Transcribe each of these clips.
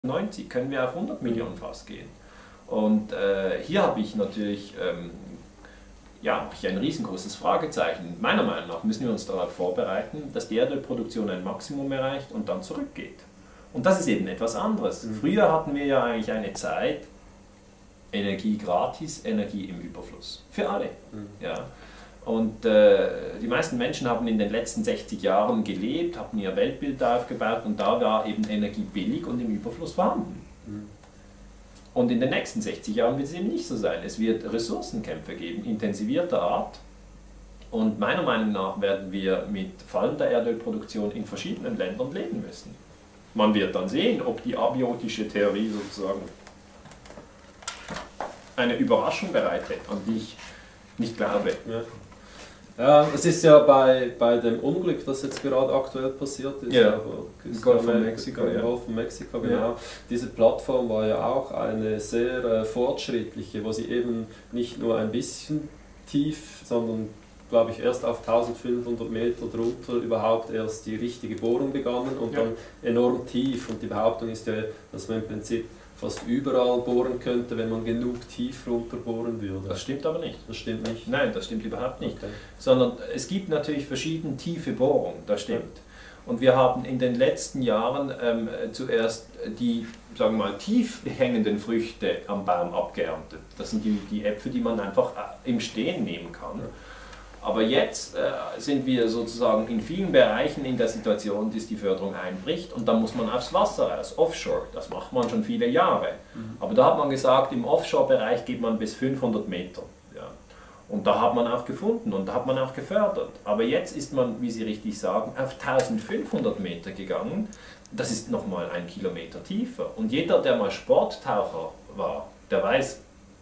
90 können wir auf 100 Millionen Fass gehen. Und hier habe ich natürlich ein riesengroßes Fragezeichen. Meiner Meinung nach müssen wir uns darauf vorbereiten, dass die Erdölproduktion ein Maximum erreicht und dann zurückgeht. Und das ist eben etwas anderes. Früher hatten wir ja eigentlich eine Zeit, Energie gratis, Energie im Überfluss. Für alle. Ja. Und die meisten Menschen haben in den letzten 60 Jahren gelebt, haben ihr Weltbild aufgebaut und da war eben Energie billig und im Überfluss vorhanden. Und in den nächsten 60 Jahren wird es eben nicht so sein. Es wird Ressourcenkämpfe geben, intensivierter Art. Und meiner Meinung nach werden wir mit fallender Erdölproduktion in verschiedenen Ländern leben müssen. Man wird dann sehen, ob die abiotische Theorie sozusagen eine Überraschung bereithält, an die ich nicht glaube. Ja, es ist ja bei dem Unglück, das jetzt gerade aktuell passiert ist, Golf von Mexiko, Golf von Mexiko, genau. Diese Plattform war ja auch eine sehr fortschrittliche, wo sie eben nicht nur ein bisschen tief, sondern glaube ich erst auf 1500 Meter drunter überhaupt erst die richtige Bohrung begannen und dann enorm tief. Und die Behauptung ist ja, dass man im Prinzip fast überall bohren könnte, wenn man genug tief runter bohren würde. Das stimmt aber nicht. Das stimmt nicht? Nein, das stimmt überhaupt nicht. Okay. Sondern es gibt natürlich verschiedene tiefe Bohrungen, das stimmt. Und wir haben in den letzten Jahren zuerst die, sagen wir mal, tief hängenden Früchte am Baum abgeerntet. Das sind die Äpfel, die man einfach im Stehen nehmen kann. Aber jetzt sind wir sozusagen in vielen Bereichen in der Situation, dass die Förderung einbricht und dann muss man aufs Wasser raus, offshore. Das macht man schon viele Jahre. Aber da hat man gesagt, im Offshore-Bereich geht man bis 500 Meter. Ja. Und da hat man auch gefunden und da hat man auch gefördert. Aber jetzt ist man, wie Sie richtig sagen, auf 1500 Meter gegangen. Das ist nochmal 1 Kilometer tiefer. Und jeder, der mal Sporttaucher war, der weiß,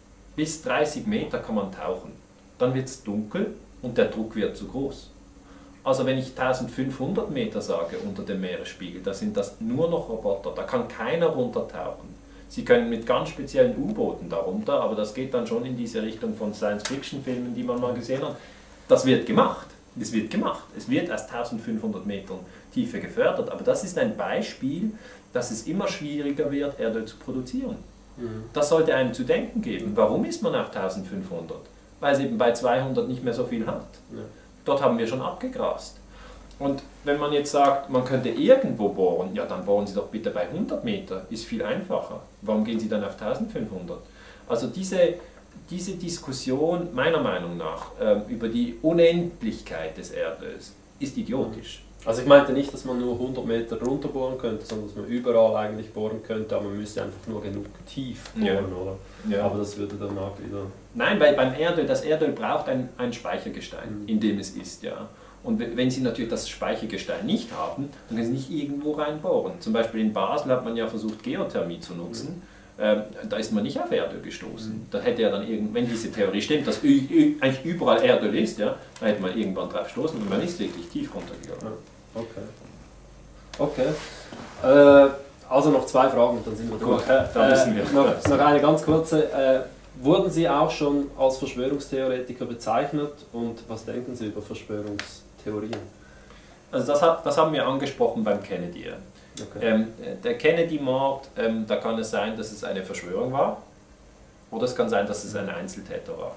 bis 30 Meter kann man tauchen. Dann wird es dunkel. Und der Druck wird zu groß. Also wenn ich 1500 Meter sage unter dem Meeresspiegel, da sind das nur noch Roboter, da kann keiner runtertauchen. Sie können mit ganz speziellen U-Booten darunter, aber das geht dann schon in diese Richtung von Science-Fiction-Filmen, die man mal gesehen hat. Das wird gemacht. Es wird gemacht. Es wird erst 1500 Metern Tiefe gefördert, aber das ist ein Beispiel, dass es immer schwieriger wird, Erdöl zu produzieren. Das sollte einem zu denken geben. Warum ist man auf 1500? Weil es eben bei 200 nicht mehr so viel hat. Dort haben wir schon abgegrast. Und wenn man jetzt sagt, man könnte irgendwo bohren, ja dann bohren Sie doch bitte bei 100 Meter, ist viel einfacher. Warum gehen Sie dann auf 1500? Also diese Diskussion, meiner Meinung nach, über die Unendlichkeit des Erdöls, ist idiotisch. Also ich meinte nicht, dass man nur 100 Meter runter bohren könnte, sondern dass man überall eigentlich bohren könnte, aber man müsste einfach nur genug tief bohren, oder? Ja. Aber das würde dann auch wieder... Nein, weil beim Erdöl, das Erdöl braucht ein Speichergestein, in dem es ist, ja. Und wenn Sie natürlich das Speichergestein nicht haben, dann können Sie nicht irgendwo reinbohren. Zum Beispiel in Basel hat man ja versucht, Geothermie zu nutzen. Da ist man nicht auf Erdöl gestoßen. Da hätte ja dann wenn diese Theorie stimmt, dass eigentlich überall Erdöl ist, ja, dann hätte man irgendwann drauf gestoßen und man ist wirklich tief runtergegangen. Okay. Also noch 2 Fragen, dann sind wir durch. Da müssen wir. Noch eine ganz kurze. Wurden Sie auch schon als Verschwörungstheoretiker bezeichnet und was denken Sie über Verschwörungstheorien? Also das haben wir angesprochen beim Kennedy. Okay. Der Kennedy-Mord, da kann es sein, dass es eine Verschwörung war oder es kann sein, dass es ein Einzeltäter war.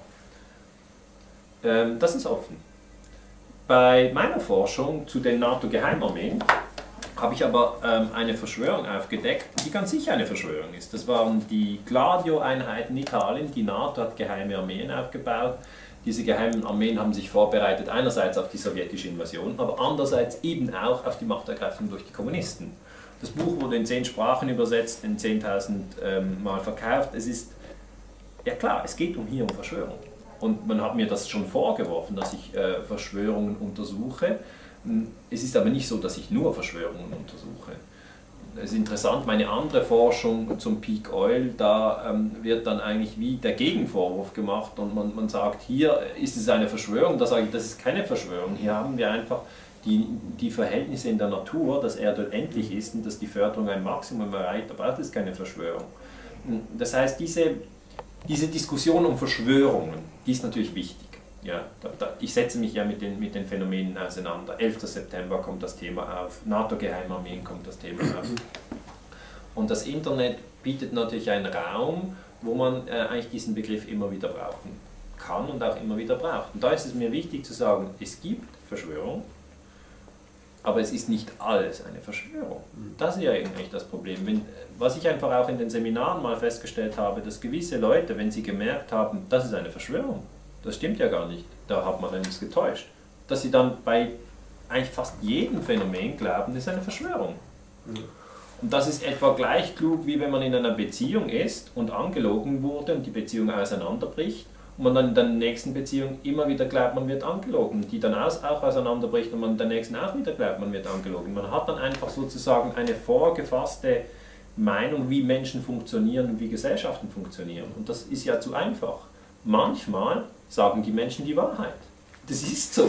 Das ist offen. Bei meiner Forschung zu den NATO-Geheimarmeen habe ich aber eine Verschwörung aufgedeckt, die ganz sicher eine Verschwörung ist. Das waren die Gladio-Einheiten in Italien. Die NATO hat geheime Armeen aufgebaut. Diese geheimen Armeen haben sich vorbereitet, einerseits auf die sowjetische Invasion, aber andererseits eben auch auf die Machtergreifung durch die Kommunisten. Das Buch wurde in 10 Sprachen übersetzt, in 10.000 Mal verkauft. Es ist, ja klar, es geht hier um Verschwörung. Und man hat mir das schon vorgeworfen, dass ich Verschwörungen untersuche. Es ist aber nicht so, dass ich nur Verschwörungen untersuche. Es ist interessant, meine andere Forschung zum Peak Oil, da wird dann eigentlich wie der Gegenvorwurf gemacht und man sagt, hier ist es eine Verschwörung, da sage ich, das ist keine Verschwörung, hier haben wir einfach die Verhältnisse in der Natur, dass Erdöl endlich ist und dass die Förderung ein Maximum erreicht, aber das ist keine Verschwörung. Das heißt, diese Diskussion um Verschwörungen, die ist natürlich wichtig. Ja, ich setze mich ja mit den Phänomenen auseinander. 11. September kommt das Thema auf, NATO-Geheimarmeen kommt das Thema auf. Und das Internet bietet natürlich einen Raum, wo man eigentlich diesen Begriff immer wieder brauchen kann und auch immer wieder braucht. Und da ist es mir wichtig zu sagen, es gibt Verschwörung, aber es ist nicht alles eine Verschwörung. Das ist ja eigentlich das Problem. Was ich einfach auch in den Seminaren mal festgestellt habe, dass gewisse Leute, wenn sie gemerkt haben, das ist eine Verschwörung, das stimmt ja gar nicht, da hat man uns getäuscht, dass sie dann bei eigentlich fast jedem Phänomen glauben, das ist eine Verschwörung. Und das ist etwa gleich klug, wie wenn man in einer Beziehung ist und angelogen wurde und die Beziehung auseinanderbricht und man dann in der nächsten Beziehung immer wieder glaubt, man wird angelogen, die dann auch auseinanderbricht und man in der nächsten auch wieder glaubt, man wird angelogen. Man hat dann einfach sozusagen eine vorgefasste Meinung, wie Menschen funktionieren und wie Gesellschaften funktionieren. Und das ist ja zu einfach. Manchmal sagen die Menschen die Wahrheit. Das ist so.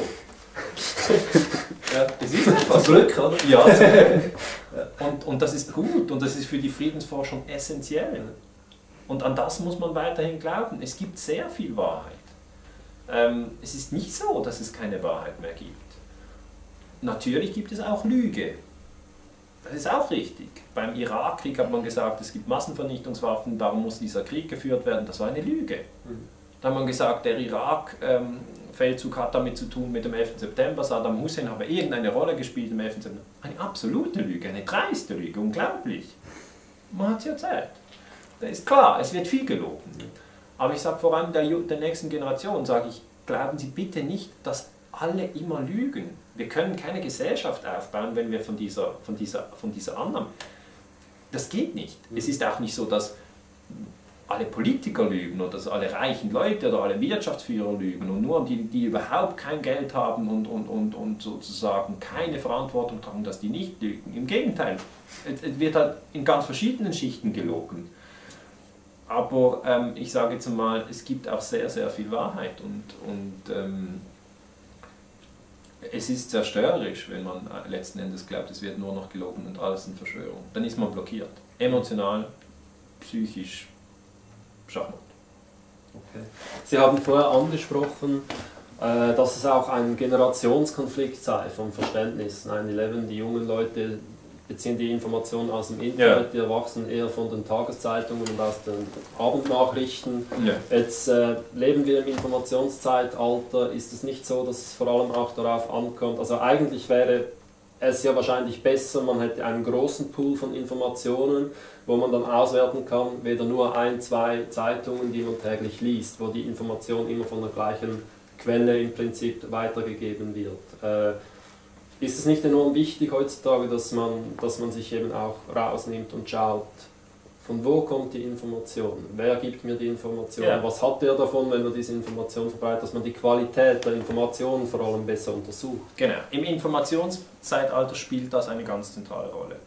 Ja, das ist einfach zum Glück, oder? Ja, zum Glück. Und das ist gut und das ist für die Friedensforschung essentiell. Und an das muss man weiterhin glauben. Es gibt sehr viel Wahrheit. Es ist nicht so, dass es keine Wahrheit mehr gibt. Natürlich gibt es auch Lüge. Das ist auch richtig. Beim Irakkrieg hat man gesagt, es gibt Massenvernichtungswaffen, darum muss dieser Krieg geführt werden. Das war eine Lüge. Da hat man gesagt, der Irak-Feldzug hat damit zu tun mit dem 11. September, Saddam Hussein habe irgendeine Rolle gespielt im 11. September. Eine absolute Lüge, eine dreiste Lüge, unglaublich. Man hat es erzählt. Das ist klar, es wird viel gelogen. Aber ich sage vor allem der nächsten Generation, sage ich, glauben Sie bitte nicht, dass alle immer lügen. Wir können keine Gesellschaft aufbauen, wenn wir von dieser Annahme. Das geht nicht. Es ist auch nicht so, dass alle Politiker lügen oder dass alle reichen Leute oder alle Wirtschaftsführer lügen und nur die überhaupt kein Geld haben und sozusagen keine Verantwortung tragen, dass die nicht lügen. Im Gegenteil, es wird halt in ganz verschiedenen Schichten gelogen. Aber ich sage jetzt mal, es gibt auch sehr, sehr viel Wahrheit und es ist zerstörerisch, wenn man letzten Endes glaubt, es wird nur noch gelogen und alles eine Verschwörung. Dann ist man blockiert. Emotional, psychisch, Schachmatt. Okay. Sie haben vorher angesprochen, dass es auch ein Generationskonflikt sei vom Verständnis 9/11. Die jungen Leute beziehen die Informationen aus dem Internet, die Erwachsenen eher von den Tageszeitungen und aus den Abendnachrichten. Ja. Jetzt leben wir im Informationszeitalter, ist es nicht so, dass es vor allem auch darauf ankommt, also eigentlich wäre es ja wahrscheinlich besser, man hätte einen großen Pool von Informationen, wo man dann auswerten kann, weder nur 1, 2 Zeitungen, die man täglich liest, wo die Information immer von der gleichen Quelle im Prinzip weitergegeben wird. Ist es nicht enorm wichtig heutzutage, dass man sich eben auch rausnimmt und schaut, von wo kommt die Information? Wer gibt mir die Information? Ja. Was hat der davon, wenn er diese Information verbreitet? Dass man die Qualität der Informationen vor allem besser untersucht. Genau. Im Informationszeitalter spielt das eine ganz zentrale Rolle.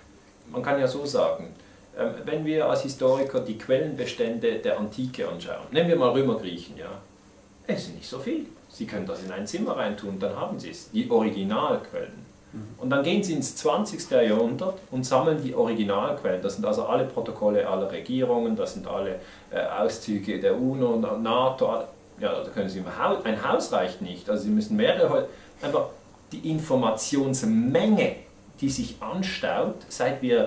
Man kann ja so sagen, wenn wir als Historiker die Quellenbestände der Antike anschauen, nehmen wir mal Römergriechen, ja, es sind nicht so viel. Sie können das in ein Zimmer reintun, dann haben Sie es, die Originalquellen. Und dann gehen Sie ins 20. Jahrhundert und sammeln die Originalquellen. Das sind also alle Protokolle aller Regierungen, das sind alle Auszüge der UNO und NATO. Ja, da können Sie ein Haus reicht nicht. Also Sie müssen mehrere. Einfach die Informationsmenge, die sich anstaut, seit wir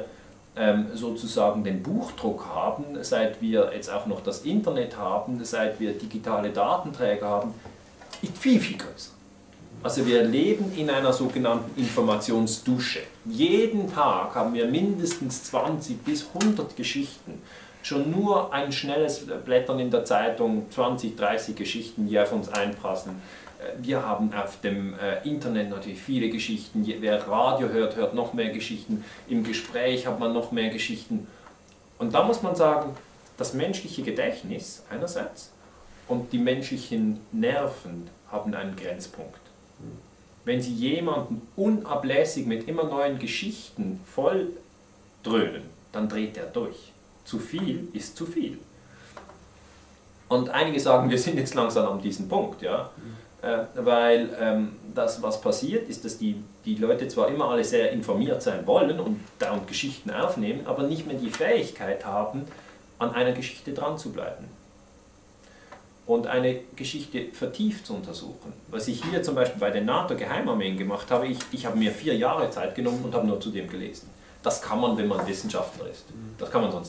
sozusagen den Buchdruck haben, seit wir jetzt auch noch das Internet haben, seit wir digitale Datenträger haben, ist viel, viel größer. Also wir leben in einer sogenannten Informationsdusche. Jeden Tag haben wir mindestens 20 bis 100 Geschichten. Schon nur ein schnelles Blättern in der Zeitung, 20, 30 Geschichten, die auf uns einprasseln. Wir haben auf dem Internet natürlich viele Geschichten. Wer Radio hört, hört noch mehr Geschichten. Im Gespräch hat man noch mehr Geschichten. Und da muss man sagen, das menschliche Gedächtnis einerseits und die menschlichen Nerven haben einen Grenzpunkt. Wenn Sie jemanden unablässig mit immer neuen Geschichten voll dröhnen, dann dreht er durch. Zu viel ist zu viel. Und einige sagen, wir sind jetzt langsam an diesem Punkt, ja? Weil das, was passiert, ist, dass die Leute zwar immer alle sehr informiert sein wollen und dauernd Geschichten aufnehmen, aber nicht mehr die Fähigkeit haben, an einer Geschichte dran zu bleiben und eine Geschichte vertieft zu untersuchen. Was ich hier zum Beispiel bei den NATO-Geheimarmeen gemacht habe, ich habe mir 4 Jahre Zeit genommen und habe nur zu dem gelesen. das kann man, wenn man Wissenschaftler ist. Das kann man sonst